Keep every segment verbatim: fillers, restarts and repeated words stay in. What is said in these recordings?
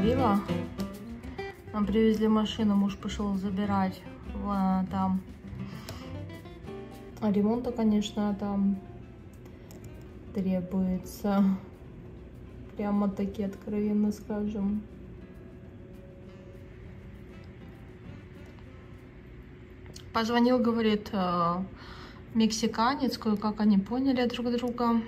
остановила. Нам привезли машину, муж пошел забирать. Вон там. А ремонта, конечно, там требуется. Прямо таки, откровенно скажем. Позвонил, говорит, мексиканец, кое-как они поняли друг друга.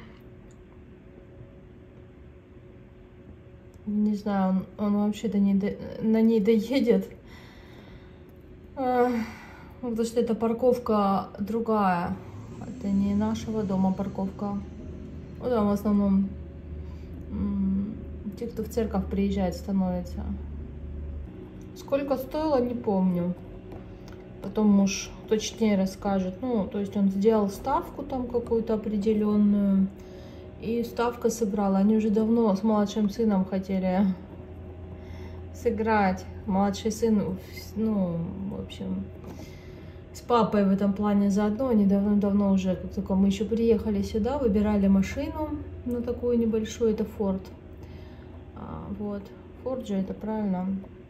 Не знаю, он, он вообще до ней, до, на ней доедет. А, потому что это парковка другая. Это не нашего дома парковка. Ну, там в основном те, кто в церковь приезжает, становятся. Сколько стоило, не помню. Потом муж точнее расскажет. Ну, то есть он сделал ставку там какую-то определенную. И ставка сыграла. Они уже давно с младшим сыном хотели сыграть. Младший сын, ну, в общем, с папой в этом плане заодно. Они давно-давно уже, как только мы еще приехали сюда, выбирали машину, ну, такую небольшую, это Ford. А, вот, Ford же это правильно.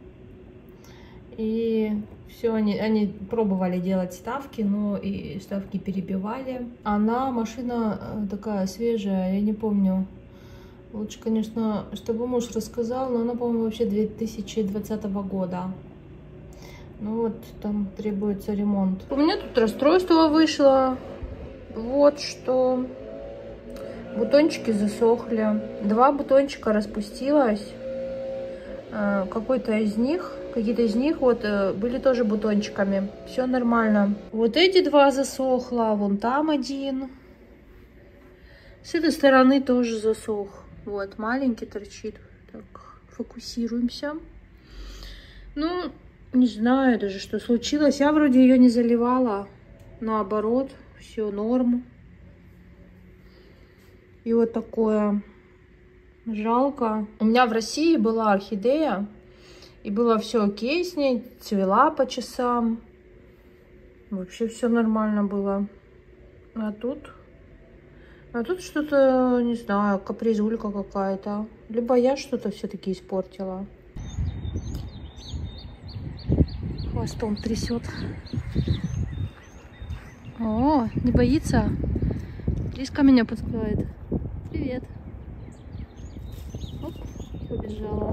И все, они, они пробовали делать ставки, но и ставки перебивали. Она, машина такая свежая, я не помню. Лучше, конечно, чтобы муж рассказал, но она, по-моему, вообще две тысячи двадцатого года. Ну вот, там требуется ремонт. У меня тут расстройство вышло. Вот что. Бутончики засохли. Два бутончика распустилось. Какой-то из них... Какие-то из них вот были тоже бутончиками. Все нормально. Вот эти два засохло. Вон там один. С этой стороны тоже засох. Вот, маленький торчит. Так, фокусируемся. Ну, не знаю даже, что случилось. Я вроде ее не заливала. Наоборот, все норм. И вот такое. Жалко. У меня в России была орхидея. И было все окей с ней, цвела по часам. Вообще все нормально было. А тут... А тут что-то, не знаю, капризулька какая-то. Либо я что-то все-таки испортила. Хвостом трясет. О, не боится? Лиска меня подскывает. Привет. Оп, побежала.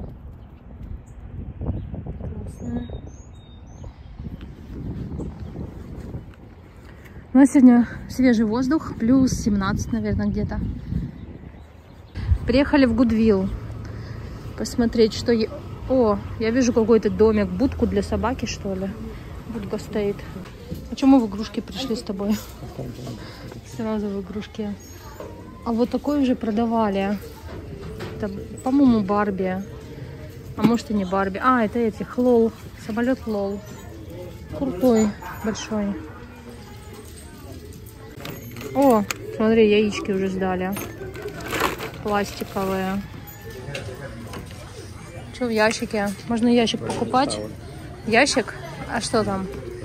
У нас сегодня свежий воздух, плюс семнадцать, наверное, где-то. Приехали в Гудвилл посмотреть, что... Е... О, я вижу какой-то домик, будку для собаки, что ли. Будка стоит. Почему в игрушки пришли с тобой? Сразу в игрушки. А вот такой уже продавали. Это, по-моему, Барби. А может и не Барби. А, это этих, лол. Самолет лол. Крутой, большой. О, смотри, яички уже сдали. Пластиковые. Что в ящике? Можно ящик покупать? Ящик? А что там?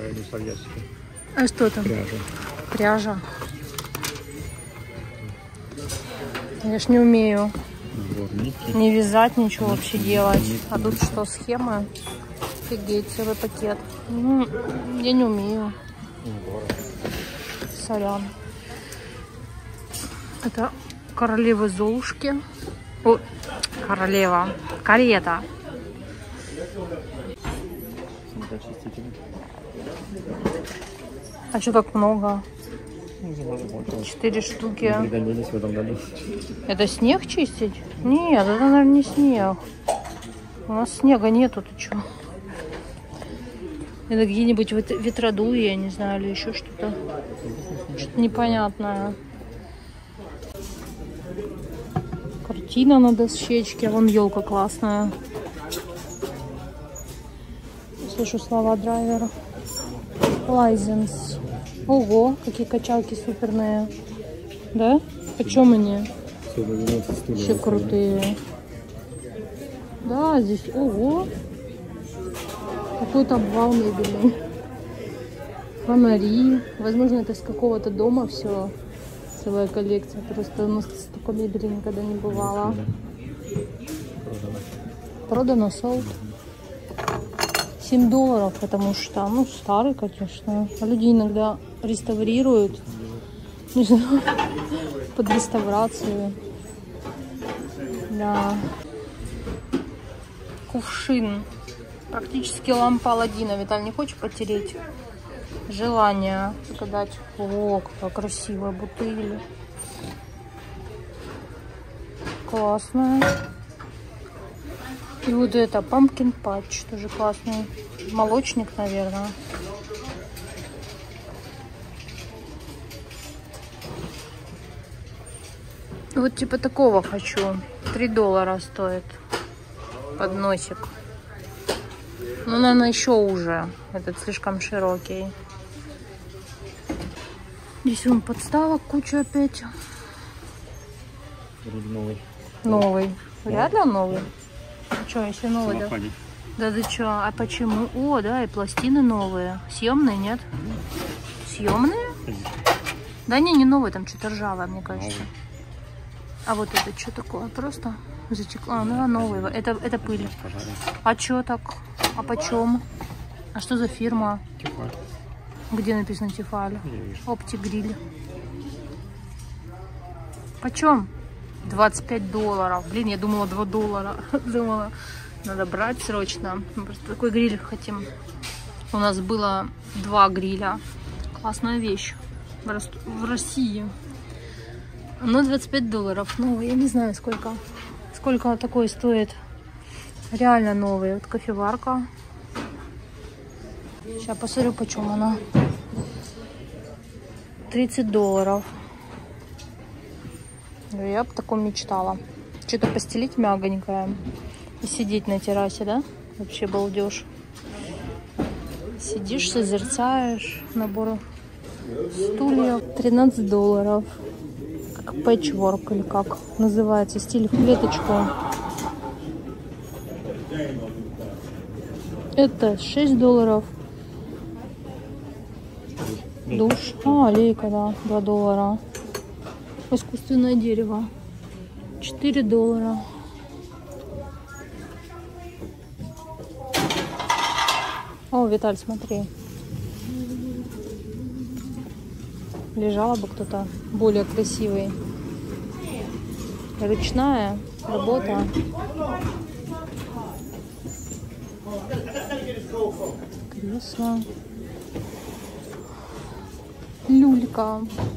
А что там? Пряжа. Пряжа. Я ж не умею. Сборники. Не вязать, ничего вообще делать. А тут что, схемы? Офигеть, целый пакет. Ну, я не умею. Сорян. Это королевы Золушки. О, королева. Карета. А что так много? Четыре штуки. В этом году. Это снег чистить? Нет, это, наверное, не снег. У нас снега нету, ты что? Это где-нибудь ветродуи, я не знаю, или еще что-то. Что-то непонятное. Картина на дощечке. Вон елка классная. Слышу слова драйвера. License. Ого, какие качалки суперные. Да? Почем они? Вообще крутые. Да, здесь, ого. Какой-то обвал мебельный. Фонари. Возможно, это с какого-то дома все. Целая коллекция. Просто у нас столько мебели никогда не бывало. продано, sold. семь долларов, потому что, ну, старый, конечно. А люди иногда реставрируют. Не знаю, под реставрацию. Да. Кувшин. Практически лампа Аладдина. Виталь, не хочешь потереть? Желание загадать. О, какая красивая бутыль. Классная. И вот это pumpkin patch, тоже классный. Молочник, наверное. Вот типа такого хочу. три доллара стоит подносик. Ну, наверное, еще уже. Этот слишком широкий. Здесь вон подставок куча опять. Новый. Новый. Вряд ли он новый. Что, если новый, да? Самопали. Да ты что? А почему? О, да, и пластины новые. Съемные, нет? Съемные? Да не, не новые, там что-то ржавое, мне кажется. Новый. А вот это что такое? Просто затекло. А, ну, новый. Это, это пыль. А что так? А почем? А что за фирма? Тефаль. Где написано Тефаль? Оптигриль. Почем? двадцать пять долларов. Блин, я думала два доллара. Думала, надо брать срочно. Мы просто такой гриль хотим. У нас было два гриля. Классная вещь. В, Рос... в России. Ну, двадцать пять долларов. Новый. Я не знаю, сколько. Сколько такой стоит. Реально новый. Вот кофеварка. Сейчас посмотрю, почем она. тридцать долларов. Я бы о таком мечтала. Что-то постелить мягонькое. И сидеть на террасе, да? Вообще балдеж. Сидишь, созерцаешь. Набор стульев. тринадцать долларов. Как пэтчворк или как называется. Стиль в клеточку. Это шесть долларов. Душ. А, лейка, да. два доллара. Искусственное дерево. четыре доллара. О, Виталь, смотри. Лежала бы кто-то более красивый. Ручная работа. Кресло. Люлька.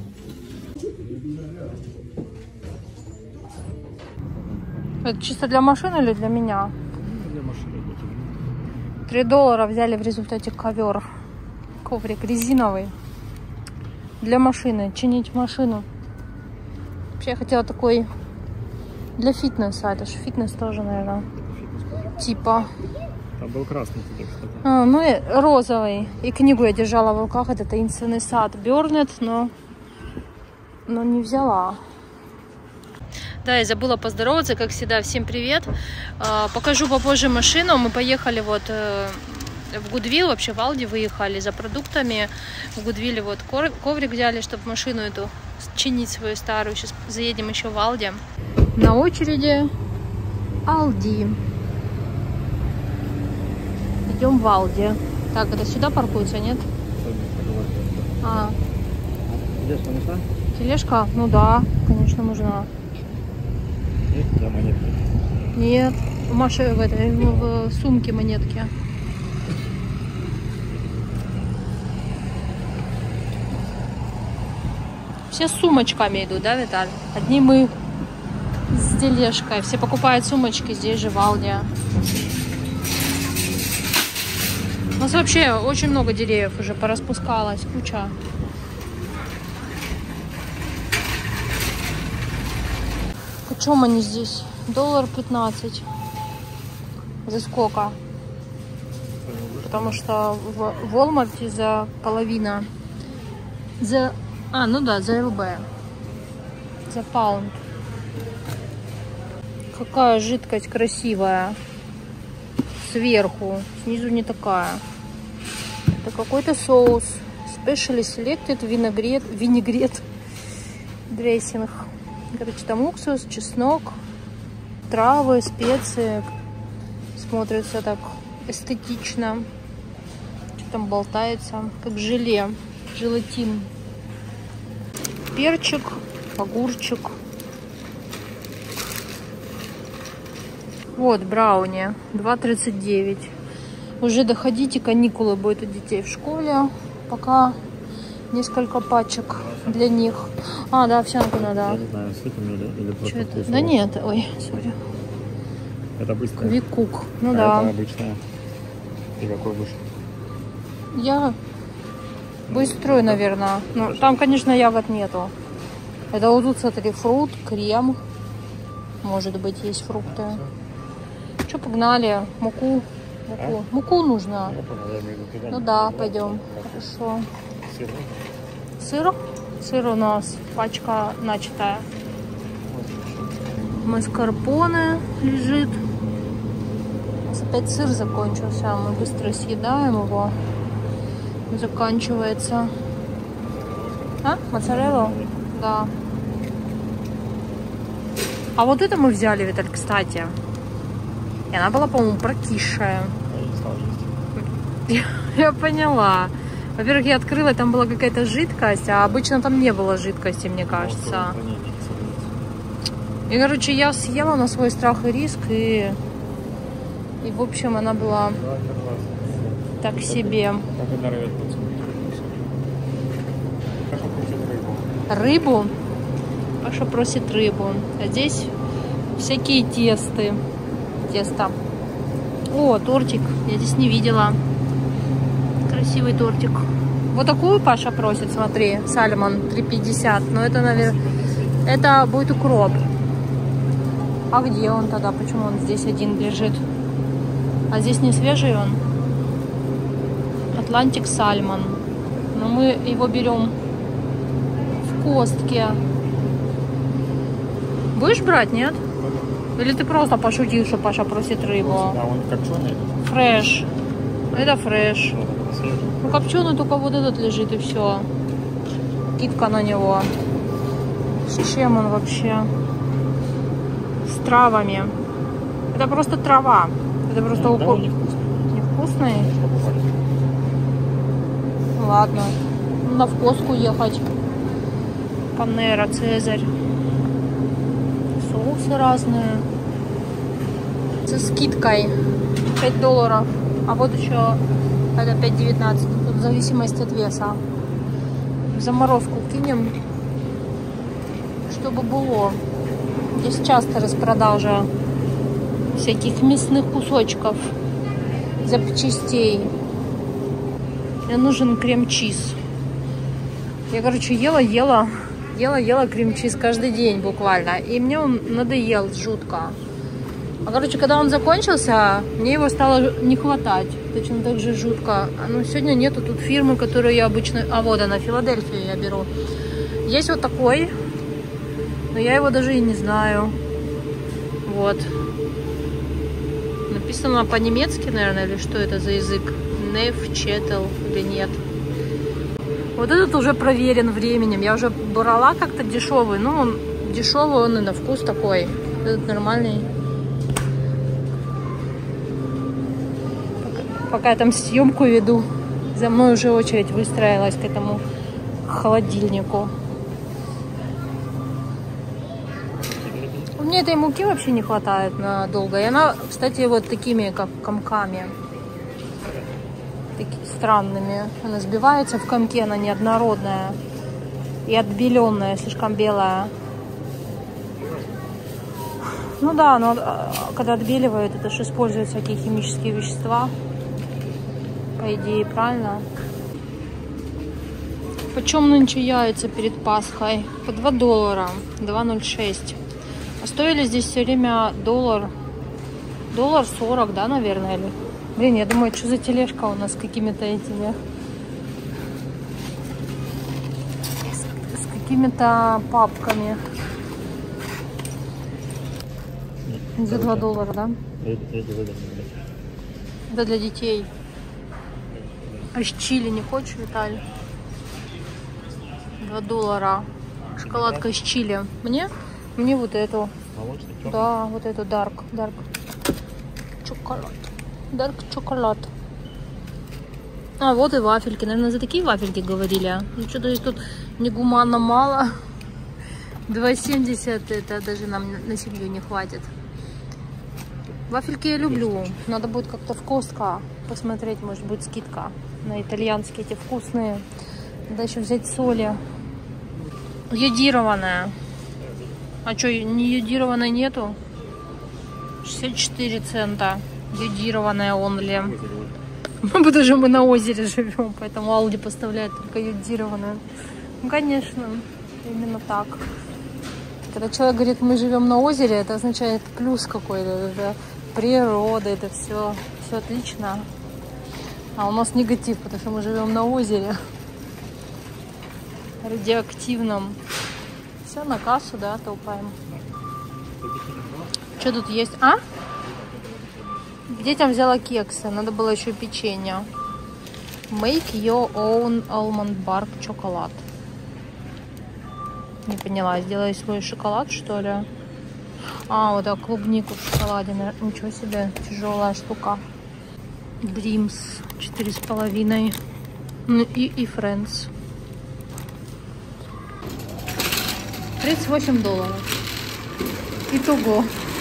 Это чисто для машины или для меня? Для машины. три доллара взяли в результате ковер. Коврик резиновый. Для машины. Чинить машину. Вообще я хотела такой для фитнеса. Это же фитнес тоже, наверное. Фитнес. Типа. Там был красный тебе, кстати. А, ну и розовый. И книгу я держала в руках. Это таинственный сад. Бёрнет, но, но не взяла. Да, я забыла поздороваться, как всегда. Всем привет. Покажу попозже машину. Мы поехали вот в Гудвилл, вообще в Алди выехали за продуктами. В Гудвилле вот коврик взяли, чтобы машину эту чинить свою старую. Сейчас заедем еще в Алди. На очереди Алди. Идем в Алди. Так, это сюда паркуется, нет? А. Тележка нужна? Тележка? Ну да, конечно, нужна. Нет, да, монетки. Нет, в Маше в этой в сумке монетки. Все с сумочками идут, да, Виталь? Одни мы с тележкой. Все покупают сумочки здесь же в Алди. У нас вообще очень много деревьев уже пораспускалось, куча. Почем они здесь? Доллар пятнадцать. За сколько? Потому что в Walmart за половина. За... А, ну да, за ЛБ. За паунд. Какая жидкость красивая. Сверху. Снизу не такая. Это какой-то соус. Specially selected винегрет. Винегрет. Дрессинг. Короче, там уксус, чеснок, травы, специи. Смотрится так эстетично. Что там болтается? Как желе. Желатин. Перчик, огурчик. Вот брауни. два тридцать девять. Уже доходите, каникулы будут у детей в школе. Пока несколько пачек для них. А, да, овсянку надо. Я не знаю, с этим или, или просто Это? вкусно. Да нет, ой, сори. Это быстро. Квикук. Ну а да. Это обычная. И какой будешь? Я быструю, наверное. Ну, там, конечно, ягод нету. Это вот тут, смотри, фрукт, крем. Может быть, есть фрукты. Что, погнали? Муку. Муку, А? Муку нужно. Я понял, я имею в виду туда. Ну да, пойдем. Хорошо. Сыр. Сыр? Сыр у нас пачка начатая. Маскарпоне лежит. У нас опять сыр закончился. Мы быстро съедаем его. Заканчивается. А? Моцареллу? Да. А вот это мы взяли, Виталь, кстати. И она была, по-моему, прокисшая. Я не стал есть. Я поняла. Во-первых, я открыла, там была какая-то жидкость, а обычно там не было жидкости, мне кажется. И, короче, я съела на свой страх и риск, и, и в общем, она была так себе. Как это рвет пацан? Паша просит рыбу. Рыбу? Паша просит рыбу. А здесь всякие тесты. Тесто. О, тортик. Я здесь не видела. Красивый тортик. Вот такую Паша просит, смотри. Сальмон три пятьдесят. Но это, наверное, это будет укроп. А где он тогда? Почему он здесь один лежит? А здесь не свежий он? Атлантик сальмон. Но мы его берем в костке. Будешь брать, нет? Или ты просто пошутил, что Паша просит рыбу? Да, он копченый. Фреш. Это фреш. Ну, копченый только вот этот лежит и все. Китка на него. С чем он вообще? С травами. Это просто трава. Это просто Да, укол. он невкусный. Невкусный? Ладно. На вкуску ехать. Панера, Цезарь. Соусы разные. Со скидкой пять долларов. А вот еще это пять девятнадцать. Тут в зависимости от веса. В заморозку кинем, чтобы было. Здесь часто распродажа всяких мясных кусочков, запчастей. Мне нужен крем-чиз. Я, короче, ела, ела, ела, ела крем-чиз каждый день буквально. И мне он надоел жутко. А, короче, когда он закончился, мне его стало не хватать. Точно так же жутко. Ну, сегодня нету тут фирмы, которую я обычно... А, вот она, Филадельфию я беру. Есть вот такой, но я его даже и не знаю. Вот. Написано по-немецки, наверное, или что это за язык? Нефчетл или нет? Вот этот уже проверен временем. Я уже брала как-то дешевый. Ну, он дешевый, он и на вкус такой. Этот нормальный. Пока я там съемку веду, за мной уже очередь выстроилась к этому холодильнику. Мне этой муки вообще не хватает надолго. И она, кстати, вот такими, как комками. Такими странными. Она сбивается в комке, она неоднородная. И отбеленная, слишком белая. Ну да, но когда отбеливают, это же используют всякие химические вещества. По идее, правильно? Почем нынче яйца перед Пасхой? По два доллара. два ноль шесть. А стоили здесь все время доллар. Доллар сорок, да, наверное? Или... Блин, я думаю, что за тележка у нас с какими-то этими... С, с какими-то папками. За два доллара, да? Это для детей. А с чили не хочешь, Виталь? два доллара. Шоколадка с чили. Мне? Мне вот эту. Молочный, да, вот эту Dark. Dark. чоколад. Dark чоколад. А, вот и вафельки. Наверное, за такие вафельки говорили. Ну, что-то их тут негуманно мало. два семьдесят, это даже нам на семью не хватит. Вафельки я люблю. Надо будет как-то в Костко посмотреть, может быть, скидка на итальянские эти вкусные. Надо еще взять соли. Йодированная. А что, не йодированной нету? шестьдесят четыре цента. Йодированная онли. Потому что мы на озере живем, поэтому Алди поставляет только йодированную. Ну, конечно, именно так. Когда человек говорит, мы живем на озере, это означает плюс какой-то. Это природа, это все, все отлично. А у нас негатив, потому что мы живем на озере. Радиоактивном. Все, на кассу, да, топаем. Что тут есть? А? Детям взяла кексы, надо было еще печенье. Make your own almond bark chocolate. Не поняла, сделай свой шоколад, что ли? А, вот так, клубнику в шоколаде. Ничего себе, тяжелая штука. Dreams четыре с половиной. Ну и, и Friends. тридцать восемь долларов. Итого.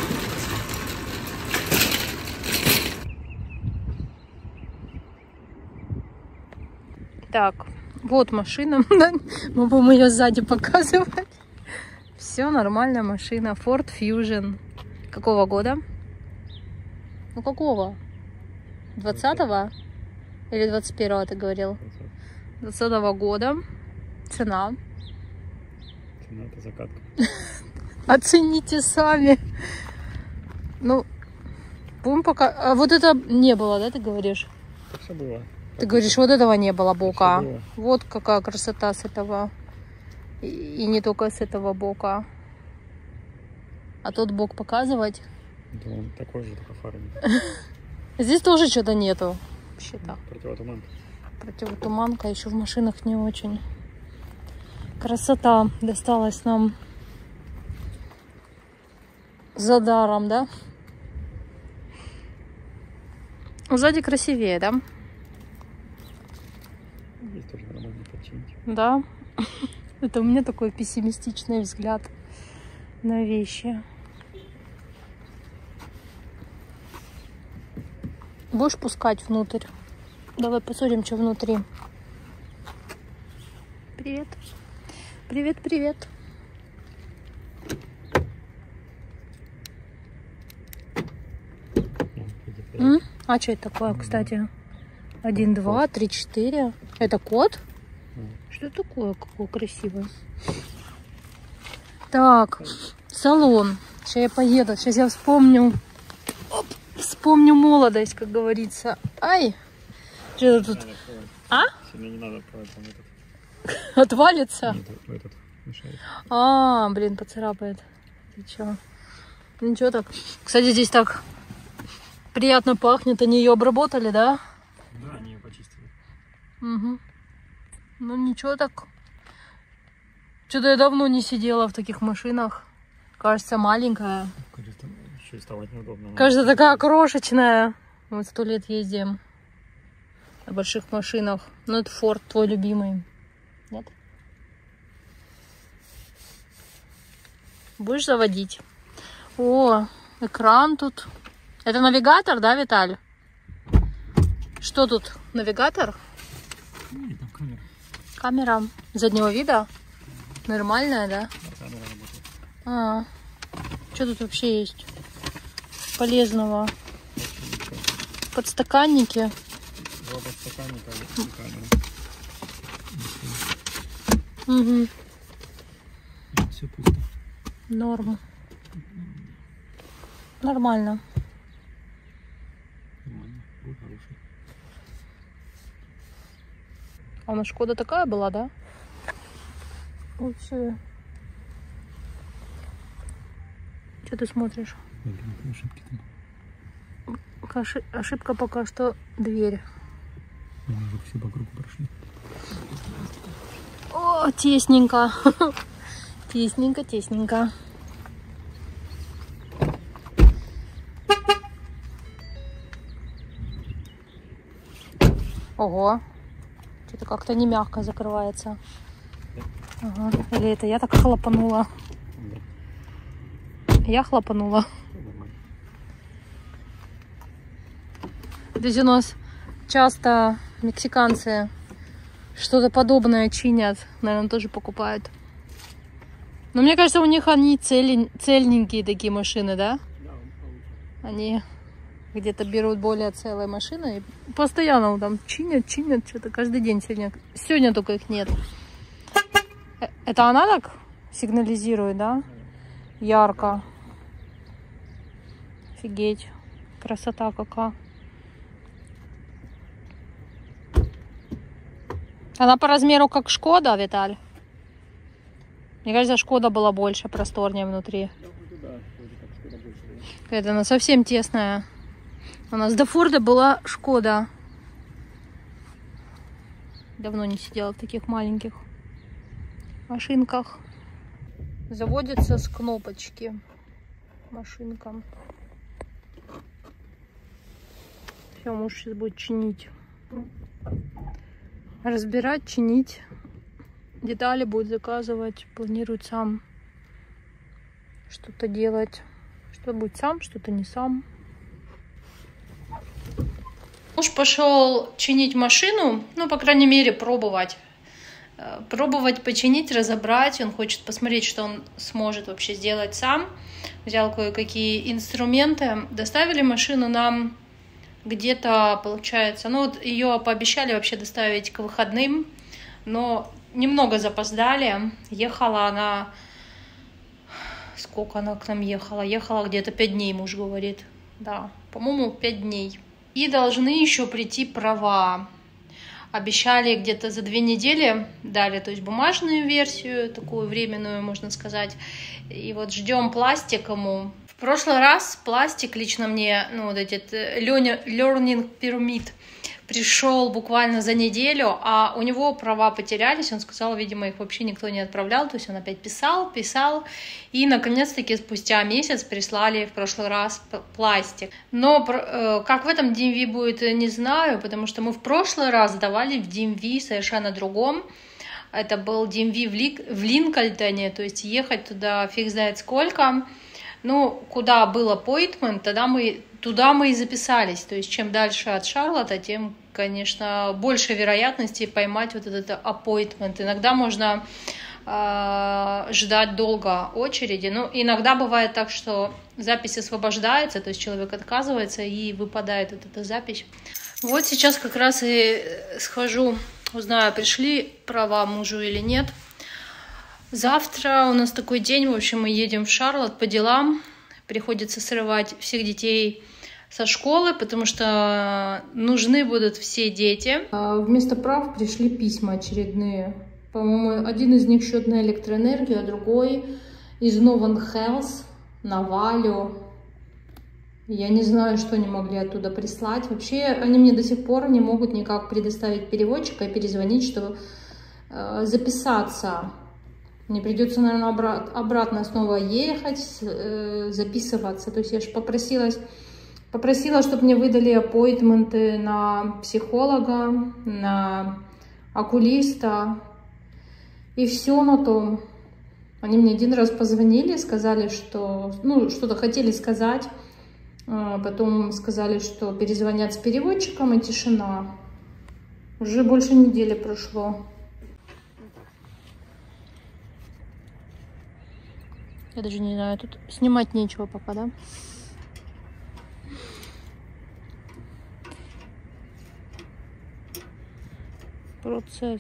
Так, вот машина. Мы будем ее сзади показывать. Все, нормальная машина. Ford Fusion. Какого года? Ну какого? двадцатого? Или двадцать первого ты говорил? двадцатого года. Цена. Цена — это закатка. Оцените сами. Ну, будем пока... А вот это не было, да, ты говоришь? Это все было. Ты говоришь, вот этого не было бока. Было. Вот какая красота с этого. И, и не только с этого бока. А тот бок показывать. Да он такой же, только фарами. Здесь тоже что-то нету. Вообще-то. Противотуманка. Противотуманка еще в машинах не очень. Красота досталась нам за даром, да? Сзади красивее, да? Здесь тоже нормально починить. Да. Это у меня такой пессимистичный взгляд на вещи. Будешь пускать внутрь? Давай посмотрим, что внутри. Привет. Привет, привет. М? А что это такое, кстати? Один, два, три, четыре. Это код? Что такое? Какой красивый. Так, салон. Сейчас я поеду. Сейчас я вспомню. Оп, вспомню молодость, как говорится. Ай! Что тут? А? Сильно не надо открывать, там этот. Отвалится? Нет, этот мешает. А, блин, поцарапает. Ты чё? Ничего так. Кстати, здесь так приятно пахнет. Они ее обработали, да? Да, они ее почистили. Угу. Ну ничего так. Что-то я давно не сидела в таких машинах. Кажется, маленькая. Кажется, еще и вставать неудобно. Кажется, такая крошечная. Мы сто лет ездим на больших машинах. Ну, это Ford твой любимый. Нет? Будешь заводить? О, экран тут. Это навигатор, да, Виталь? Что тут? Навигатор? Нет, там камера. Камера заднего вида? Нормальная, да? Камера работает. А, что тут вообще есть полезного? Подстаканники. Два подстаканника и камера. Угу. Все пусто. Норм. Нормально. Нормально. Был хороший. А у нас Шкода такая была, да? Вообще. Что ты смотришь? Ошибки там. Ошиб... Ошибка пока что дверь. Мы уже все по кругу прошли. О, тесненько. Тесненько, тесненько. Ого. Что-то как-то не мягко закрывается. Ага. Или это я так хлопанула? Я хлопанула. Здесь у нас часто мексиканцы что-то подобное чинят. Наверное, тоже покупают. Но мне кажется, у них они цели... цельненькие такие машины, да? Они где-то берут более целые машины и постоянно там чинят, чинят что-то каждый день сегодня. Сегодня только их нет. Это она так сигнализирует, да? Ярко. Офигеть. Красота какая. Она по размеру как Шкода, Виталь? Мне кажется, Шкода была больше, просторнее внутри. Это она совсем тесная. У нас до Форда была Шкода. Давно не сидела в таких маленьких машинках. Заводится с кнопочки машинка. Все, муж сейчас будет чинить. Разбирать, чинить. Детали будет заказывать. Планирует сам что-то делать. Что будет сам, что-то не сам. Муж пошел чинить машину. Ну, по крайней мере, пробовать. Пробовать починить, разобрать. Он хочет посмотреть, что он сможет вообще сделать сам. Взял кое-какие инструменты. Доставили машину нам где-то, получается, ну вот ее пообещали вообще доставить к выходным, но немного запоздали. Ехала она, сколько она к нам ехала? Ехала где-то пять дней, муж говорит. Да, по-моему, пять дней. И должны еще прийти права. Обещали где-то за две недели, дали, то есть бумажную версию, такую временную, можно сказать. И вот ждем пластик ему. В прошлый раз пластик лично мне, ну вот этот learning permit пришел буквально за неделю, а у него права потерялись, он сказал, видимо, их вообще никто не отправлял, то есть он опять писал, писал, и наконец-таки спустя месяц прислали в прошлый раз пластик. Но как в этом ди эм ви будет, не знаю, потому что мы в прошлый раз давали в ди эм ви совершенно другом. Это был ди эм ви в, Ли... в Линкольне, то есть ехать туда фиг знает сколько. Ну, куда был appointment, тогда мы, туда мы и записались. То есть, чем дальше от Шарлотта, тем, конечно, больше вероятности поймать вот этот appointment. Иногда можно э, ждать долго очереди. Ну, иногда бывает так, что запись освобождается, то есть человек отказывается и выпадает вот эта запись. Вот сейчас как раз и схожу, узнаю, пришли права мужу или нет. Завтра у нас такой день, в общем, мы едем в Шарлотт по делам. Приходится срывать всех детей со школы, потому что нужны будут все дети. Вместо прав пришли письма очередные. По-моему, один из них счет на электроэнергию, а другой из Нован Хелс на Валю. Я не знаю, что они могли оттуда прислать. Вообще, они мне до сих пор не могут никак предоставить переводчика и перезвонить, чтобы э, записаться. Мне придется, наверное, обрат, обратно снова ехать, э, записываться. То есть я же попросилась, попросила, чтобы мне выдали аппоинтменты на психолога, на окулиста. И все на том. Они мне один раз позвонили, сказали, что... Ну, что-то хотели сказать. Потом сказали, что перезвонят с переводчиком, и тишина. Уже больше недели прошло. Я даже не знаю, тут снимать нечего пока, да? Процесс.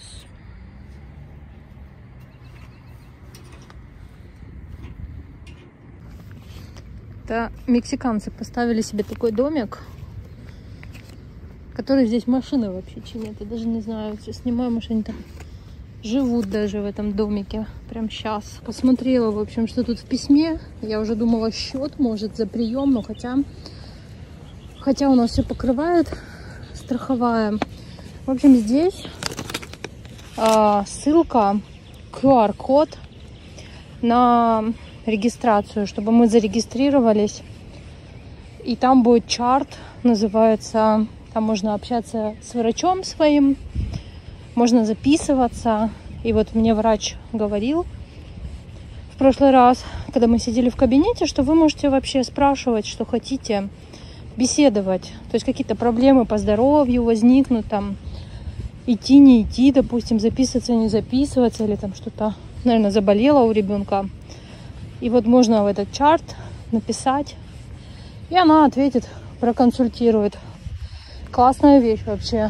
Это мексиканцы поставили себе такой домик, который здесь машины вообще чинят. Я даже не знаю, сейчас снимаю, может, они там живут даже в этом домике. Прям сейчас. Посмотрела, в общем, что тут в письме. Я уже думала, счет, может, за прием, но хотя... Хотя у нас все покрывает страховая. В общем, здесь э, ссылка, ку ар код на регистрацию, чтобы мы зарегистрировались. И там будет чарт, называется Там можно общаться с врачом своим, можно записываться. И вот мне врач говорил в прошлый раз, когда мы сидели в кабинете, что вы можете вообще спрашивать, что хотите, беседовать. То есть какие-то проблемы по здоровью возникнут, там, идти, не идти, допустим, записываться, не записываться, или там что-то, наверное, заболело у ребенка. И вот можно в этот чарт написать, и она ответит, проконсультирует. Классная вещь вообще.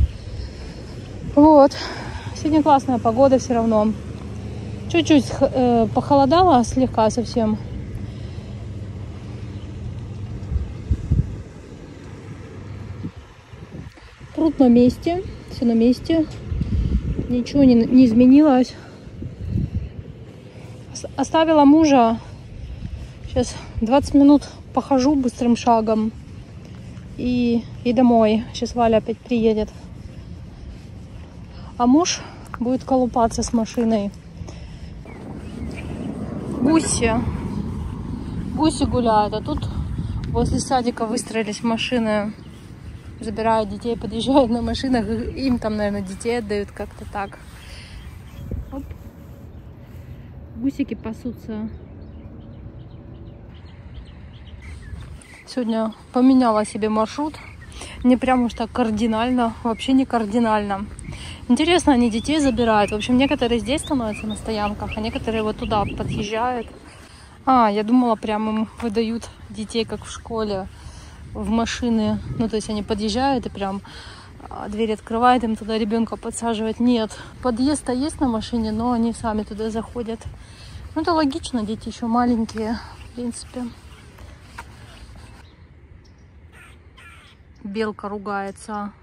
Вот. Сегодня классная погода все равно. Чуть-чуть э, похолодало слегка совсем. Пруд на месте. Все на месте. Ничего не, не изменилось. Оставила мужа. Сейчас двадцать минут похожу быстрым шагом. И, и домой. Сейчас Валя опять приедет. А муж будет колупаться с машиной. Гуси. Гуси гуляют. А тут возле садика выстроились машины. Забирают детей, подъезжают на машинах. Им там, наверное, детей отдают как-то так. Оп. Гусики пасутся. Сегодня поменяла себе маршрут. Не прям уж так кардинально. Вообще не кардинально. Интересно, они детей забирают. В общем, некоторые здесь становятся на стоянках, а некоторые вот туда подъезжают. А, я думала, прям им выдают детей, как в школе, в машины. Ну, то есть они подъезжают и прям дверь открывают, им туда ребенка подсаживать. Нет, подъезд-то есть на машине, но они сами туда заходят. Ну, это логично, дети еще маленькие, в принципе. Белка ругается.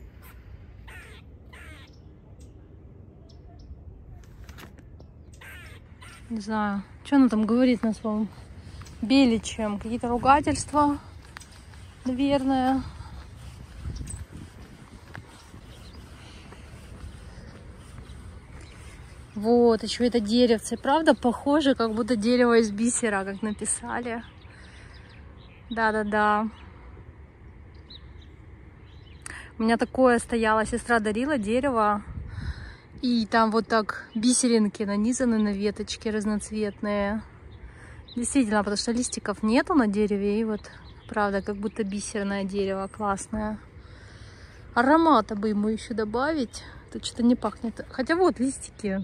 Не знаю, что она там говорит на своем беличьем. Какие-то ругательства, наверное. Вот, еще это деревце. Правда, похоже, как будто дерево из бисера, как написали. Да-да-да. У меня такое стояло. Сестра дарила дерево. И там вот так бисеринки нанизаны на веточки разноцветные. Действительно, потому что листиков нету на дереве. И вот, правда, как будто бисерное дерево. Классное. Аромата бы ему еще добавить. Тут что-то не пахнет. Хотя вот листики.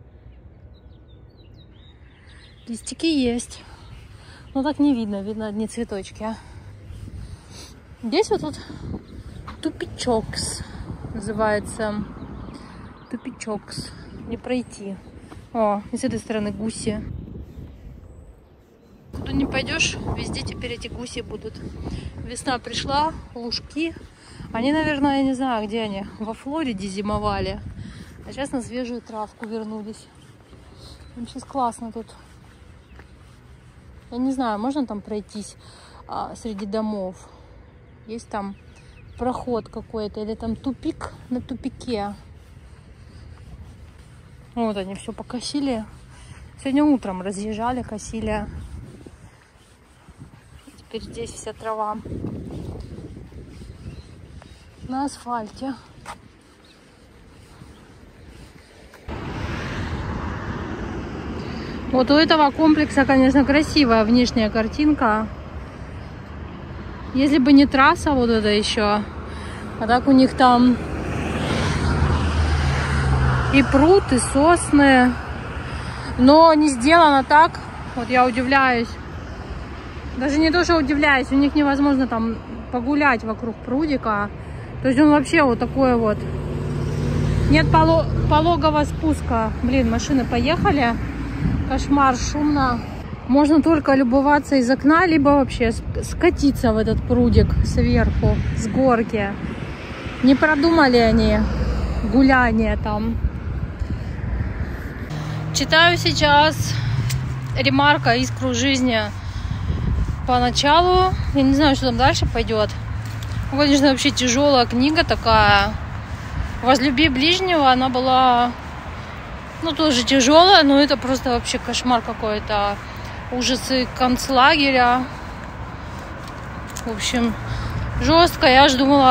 Листики есть. Но так не видно. Видно одни цветочки. Здесь вот тут тупичок называется. Тупичок. Не пройти. О, и с этой стороны гуси. Куда не пойдешь, везде теперь эти гуси будут. Весна пришла, лужки. Они, наверное, я не знаю, где они. Во Флориде зимовали. А сейчас на свежую травку вернулись. Им сейчас классно тут. Я не знаю, можно там пройтись а, среди домов? Есть там проход какой-то или там тупик на тупике. Вот они все покосили. Сегодня утром разъезжали, косили. Теперь здесь вся трава на асфальте. Вот у этого комплекса, конечно, красивая внешняя картинка. Если бы не трасса вот эта еще. А так у них там и пруд, и сосны. Но не сделано так. Вот я удивляюсь. Даже не то, что удивляюсь. У них невозможно там погулять вокруг прудика. То есть он вообще вот такой вот. Нет поло пологого спуска. Блин, машины поехали. Кошмар, шумно. Можно только любоваться из окна, либо вообще скатиться в этот прудик сверху, с горки. Не продумали они гуляние там. Читаю сейчас ремарка «Искру жизни» поначалу. Я не знаю, что там дальше пойдет. Ну, конечно, вообще тяжелая книга такая. «Возлюби ближнего» она была, ну, тоже тяжелая, но это просто вообще кошмар какой-то. Ужасы концлагеря. В общем, жестко. Я аж думала,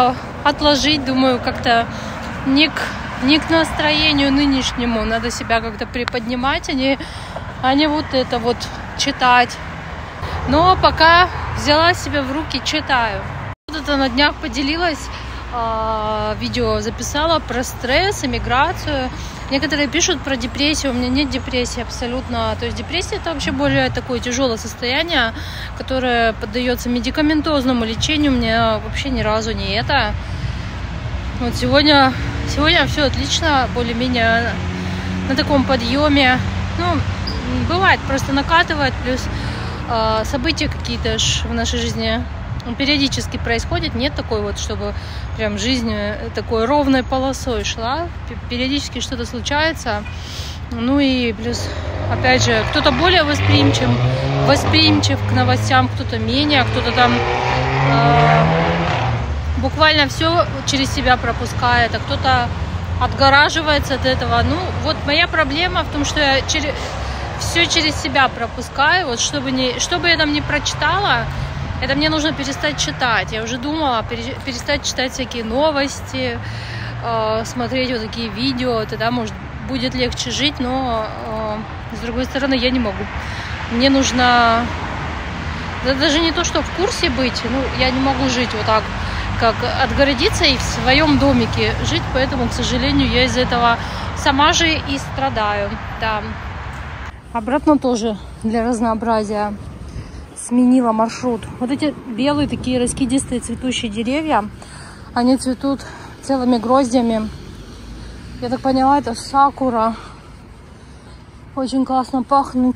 отложить, думаю, как-то не к, не к настроению нынешнему. Надо себя как-то приподнимать, а не, а не вот это вот читать. Но пока взяла себя в руки, читаю. Вот это на днях поделилась, э, видео записала про стресс, эмиграцию. Некоторые пишут про депрессию. У меня нет депрессии абсолютно. То есть депрессия — это вообще более такое тяжелое состояние, которое поддается медикаментозному лечению. У меня вообще ни разу не это. Вот сегодня, сегодня все отлично, более-менее на таком подъеме. Ну, бывает, просто накатывает, плюс э, события какие-то в нашей жизни периодически происходят. Нет такой вот, чтобы прям жизнь такой ровной полосой шла. Периодически что-то случается. Ну и плюс, опять же, кто-то более восприимчив, восприимчив к новостям, кто-то менее, кто-то там э, буквально все через себя пропускает, а кто-то отгораживается от этого. Ну, вот моя проблема в том, что я через, все через себя пропускаю. Вот чтобы, не, чтобы я там не прочитала, это мне нужно перестать читать. Я уже думала перестать читать всякие новости, э, смотреть вот такие видео. Тогда, может, будет легче жить, но э, с другой стороны я не могу. Мне нужно да, даже не то, что в курсе быть, ну, я не могу жить вот так, как отгородиться и в своем домике жить, поэтому, к сожалению, я из этого сама же и страдаю. Да. Обратно тоже для разнообразия сменила маршрут. Вот эти белые такие раскидистые цветущие деревья, они цветут целыми гроздями. Я так поняла, это сакура. Очень классно пахнет.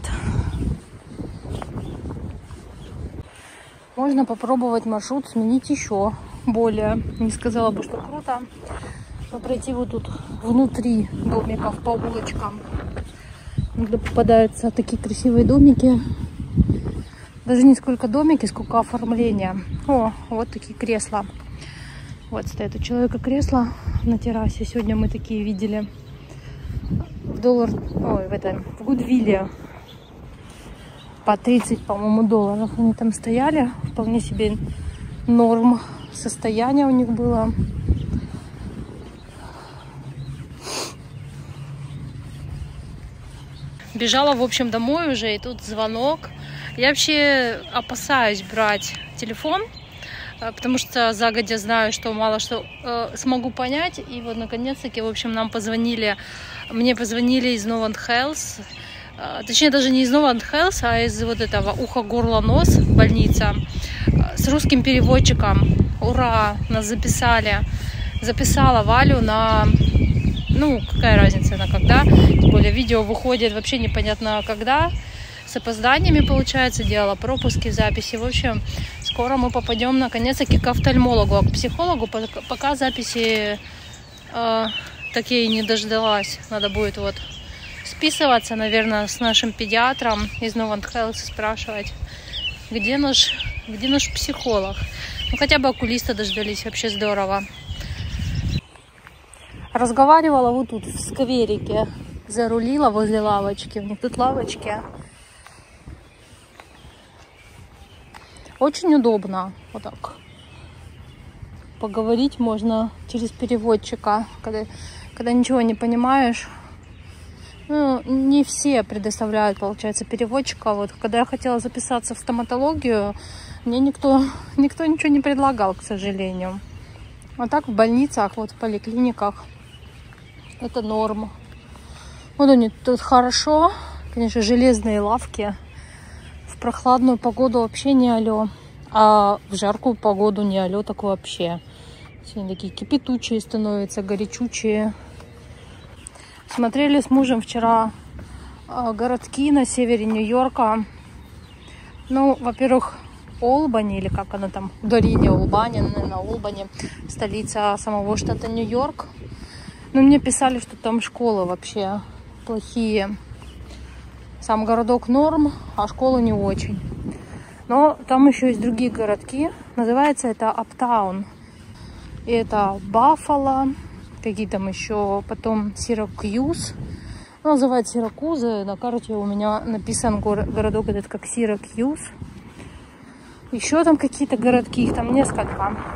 Можно попробовать маршрут сменить еще более. Не сказала бы, что круто. Но пройти вот тут внутри домиков по улочкам. Когда попадаются такие красивые домики. Даже не сколько домики, сколько оформления. О, вот такие кресла. Вот стоит у человека кресло на террасе. Сегодня мы такие видели в доллар, ой, в этом, в Гудвилле. По тридцать, по-моему, долларов они там стояли. Вполне себе норм состояние у них было. Бежала, в общем, домой уже, и тут звонок. Я вообще опасаюсь брать телефон, потому что загодя знаю, что мало что э, смогу понять. И вот, наконец-таки, в общем, нам позвонили, мне позвонили из Нованд Хелс. Э, точнее, даже не из Нованд Хелс, а из вот этого ухо-горло-нос больница э, с русским переводчиком. Ура! Нас записали. Записала Валю на... Ну, какая разница на когда. Тем более, видео выходит вообще непонятно когда. С опозданиями, получается, делала пропуски, записи. В общем, скоро мы попадем наконец-таки к офтальмологу, а к психологу. Пока записи э, такие не дождалась. Надо будет вот списываться, наверное, с нашим педиатром из Нованд Хелс, спрашивать, где наш, где наш психолог. Ну, хотя бы окулиста дождались, вообще здорово. Разговаривала вот тут, в скверике. Зарулила возле лавочки. У них тут лавочки. Очень удобно. Вот так. Поговорить можно через переводчика. Когда, когда ничего не понимаешь. Ну, не все предоставляют, получается, переводчика. Вот когда я хотела записаться в стоматологию, мне никто, никто ничего не предлагал, к сожалению. А так в больницах, вот в поликлиниках это норма. Вот они тут хорошо. Конечно, железные лавки. В прохладную погоду вообще не алё. А в жаркую погоду не алё, так вообще. Сегодня такие кипятучие становятся, горячучие. Смотрели с мужем вчера городки на севере Нью-Йорка. Ну, во-первых, Олбани, или как она там, в долине Олбани, на Олбани, столица самого штата Нью-Йорк. Но мне писали, что там школы вообще плохие. Сам городок норм, а школы не очень. Но там еще есть другие городки. Называется это Аптаун. И это Баффало. Какие там еще потом Сиракьюз. Называют Сиракузы. На карте у меня написан город, городок этот как Сиракьюз. Еще там какие-то городки. Их там несколько. Ну,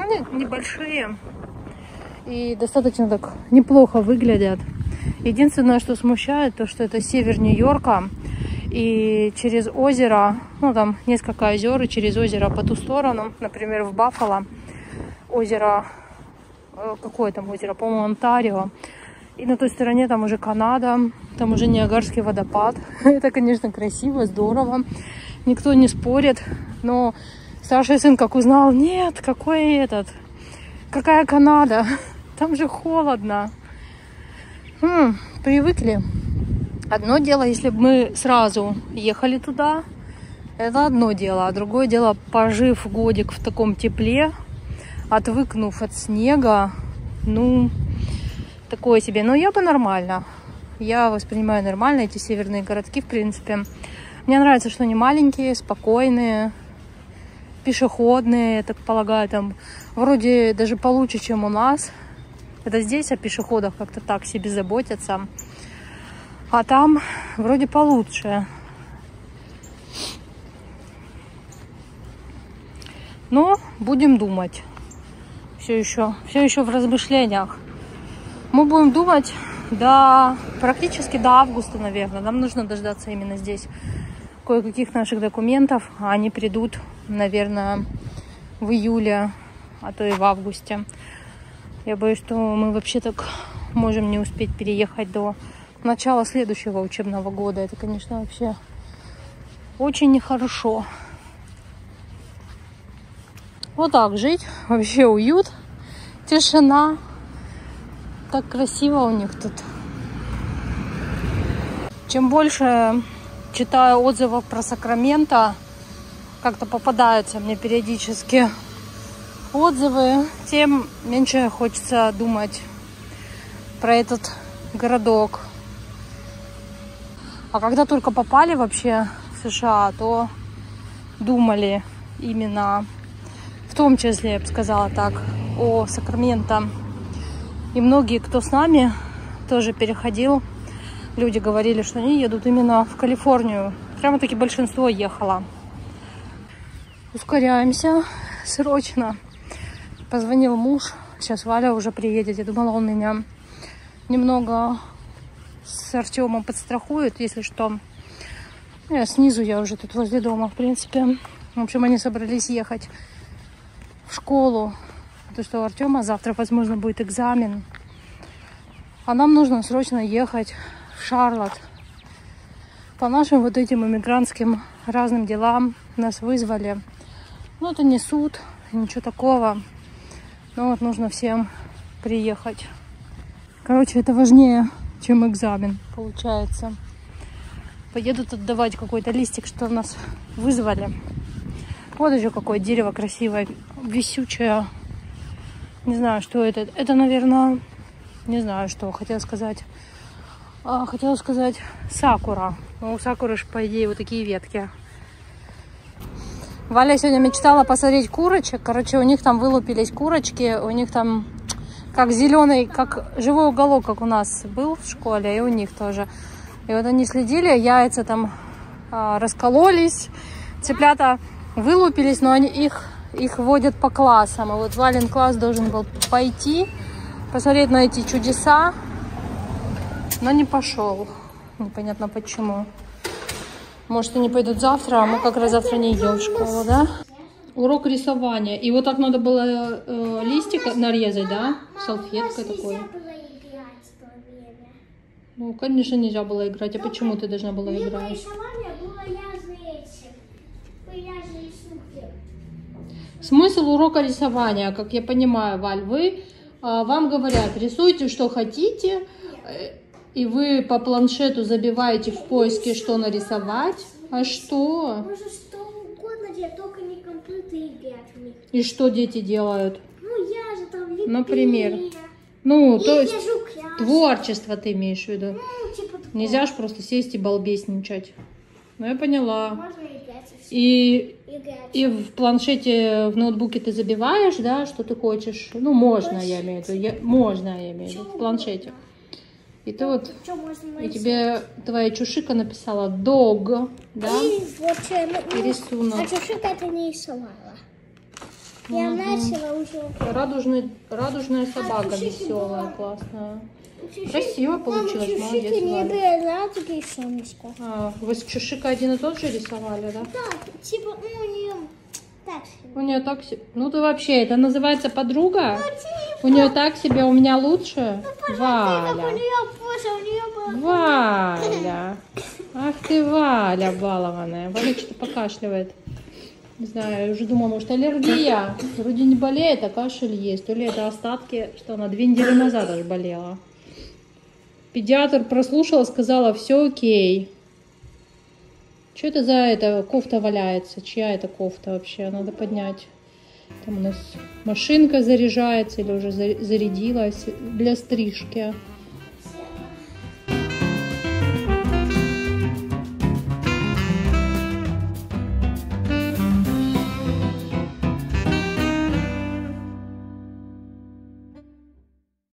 Они небольшие и достаточно так неплохо выглядят. Единственное, что смущает, то что это север Нью-Йорка. И через озеро, ну там несколько озер, и через озеро по ту сторону, например, в Баффало, озеро, какое там озеро, по-моему, Онтарио. И на той стороне там уже Канада, там уже Ниагарский водопад. Это, конечно, красиво, здорово, никто не спорит. Но старший сын как узнал, нет, какой этот, какая Канада, там же холодно. М-м, привыкли. Одно дело, если бы мы сразу ехали туда, это одно дело. А другое дело, пожив годик в таком тепле, отвыкнув от снега, ну, такое себе. Но я бы нормально. Я воспринимаю нормально эти северные городки, в принципе. Мне нравится, что они маленькие, спокойные, пешеходные, я так полагаю, там вроде даже получше, чем у нас. Это здесь о пешеходах как-то так себе заботятся. А там вроде получше. Но будем думать. Все еще, все еще в размышлениях. Мы будем думать до практически до августа, наверное. Нам нужно дождаться именно здесь кое-каких наших документов. А они придут, наверное, в июле, а то и в августе. Я боюсь, что мы вообще так можем не успеть переехать до начала следующего учебного года. Это, конечно, вообще очень нехорошо. Вот так жить. Вообще уют, тишина. Так красиво у них тут. Чем больше читаю отзывов про Сакраменто, как-то попадаются мне периодически отзывы, тем меньше хочется думать про этот городок. А когда только попали вообще в США, то думали именно, в том числе, я бы сказала так, о Сакраменто. И многие, кто с нами тоже переходил, люди говорили, что они едут именно в Калифорнию. Прямо-таки большинство ехало. Ускоряемся срочно. Позвонил муж. Сейчас Валя уже приедет. Я думала, он меня немного с Артемом подстрахует, если что. Я снизу, я уже тут возле дома, в принципе. В общем, они собрались ехать в школу. Потому что у Артема завтра, возможно, будет экзамен. А нам нужно срочно ехать в Шарлотт. По нашим вот этим иммигрантским разным делам нас вызвали. Ну, это не суд, ничего такого. Но вот нужно всем приехать. Короче, это важнее, чем экзамен, получается. Поедут отдавать какой-то листик, что нас вызвали. Вот еще какое дерево красивое, висючее. Не знаю, что это. Это, наверное, не знаю, что хотела сказать. А, хотела сказать сакура. Но у сакуры же, по идее, вот такие ветки. Валя сегодня мечтала посмотреть курочек. Короче, у них там вылупились курочки. У них там как зеленый, как живой уголок, как у нас был в школе, и у них тоже. И вот они следили, яйца там а, раскололись, цыплята вылупились, но они их, их водят по классам. И вот Валин класс должен был пойти, посмотреть на эти чудеса, но не пошел. Непонятно почему. Может, они пойдут завтра, а мы как раз завтра не идем в школу, да? Урок рисования. И вот так надо было э, листик нарезать, да? Салфеткой такой. Ну, конечно, нельзя было играть. А почему ты должна была играть? Смысл урока рисования, как я понимаю, Валь, вы, а, вам говорят, рисуйте, что хотите, и вы по планшету забиваете в поиске, что нарисовать. А что? Можно что угодно делать, только не компьютеры играть в них. И что дети делают? Ну, я же там лепила. Например? Ну, и то есть краску. творчество ты имеешь в виду. Ну, типа такого. Нельзя же просто сесть и балбесничать. Ну, я поняла. Можно играть. И, играть. и в планшете, в ноутбуке ты забиваешь, да, что ты хочешь. Ну, можно, я имею в виду. Я, можно, я имею в виду, в планшете. И ты вот, и тебе твоя чушика написала dog, да? И, вот, ну, и рисунок. а чушика это не рисовала. Я Мгм. начала уже. Радужный, радужная собака чуть-чуть веселая, была. классная. Чуть-чуть. Красиво получилось, Мама, молодец, чуть-чуть не Валя. было такие солнышко. А, вы с Чушикой один и тот же рисовали, да? Да, типа, ну, у нее так У нее так себе. Ну ты вообще, это называется подруга? себе. У нее так себе, у меня лучше? Как у Валя. нее поза, у нее была. Валя. Ах ты, Валя балованная. Валя что-то покашливает. Не знаю, я уже думала, может аллергия. Вроде не болеет, а кашель есть. То ли это остатки, что она две недели назад аж болела. Педиатр прослушала, сказала, все окей. Что это за это кофта валяется? Чья это кофта вообще? Надо поднять. Там у нас машинка заряжается или уже зарядилась для стрижки.